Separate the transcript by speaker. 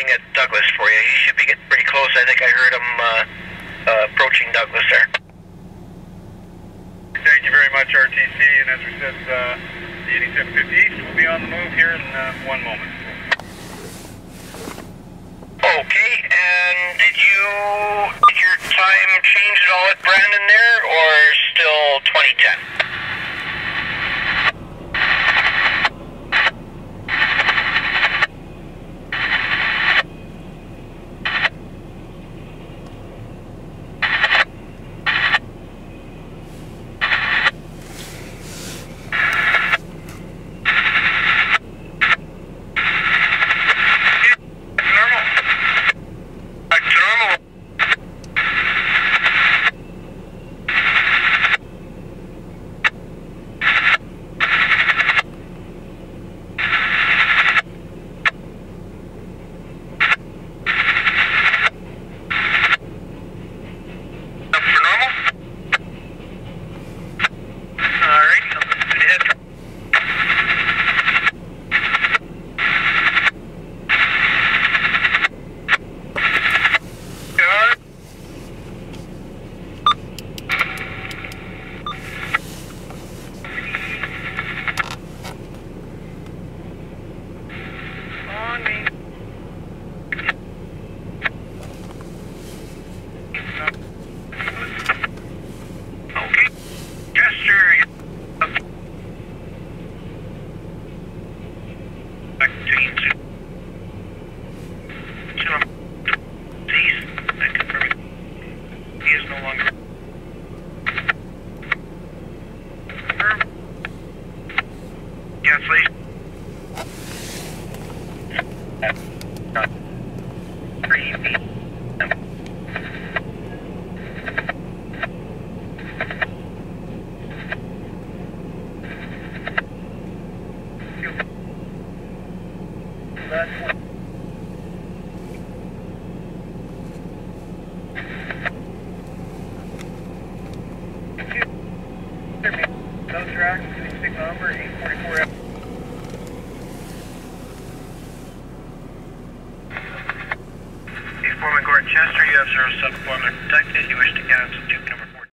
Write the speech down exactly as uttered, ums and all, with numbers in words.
Speaker 1: looking at Douglas for you. He should be getting pretty close. I think I heard him uh, uh, approaching Douglas there.
Speaker 2: Thank you very much, R T C. And as we said, uh, the eighty-seven fifty East will be on the move here in uh, one moment.
Speaker 1: Okay, and did you, did your time change at all at Brandon there, or still twenty ten? Chester, you have zero seven four detected. You wish to cancel